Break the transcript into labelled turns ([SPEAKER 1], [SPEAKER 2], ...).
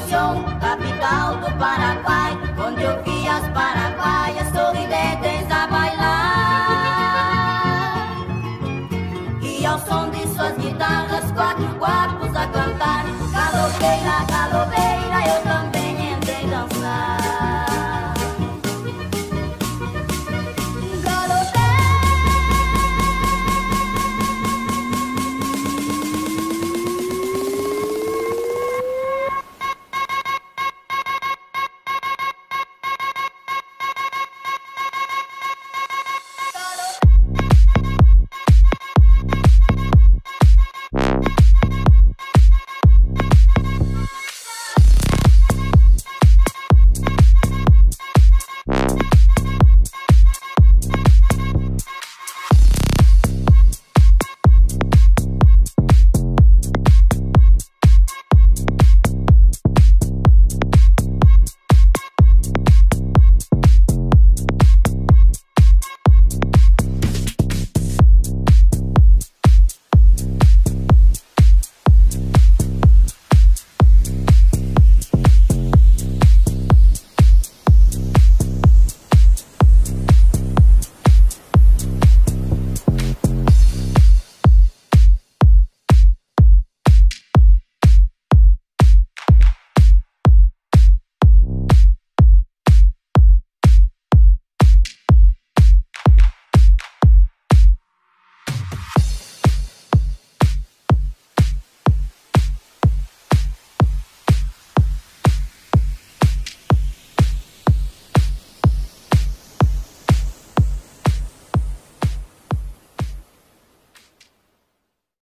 [SPEAKER 1] Asunción, capital do Paraguai, onde eu vi as paraguaias sorridentes a bailar. E ao som de suas guitarras, quatro guapos a cantar, galopeira, galopeira.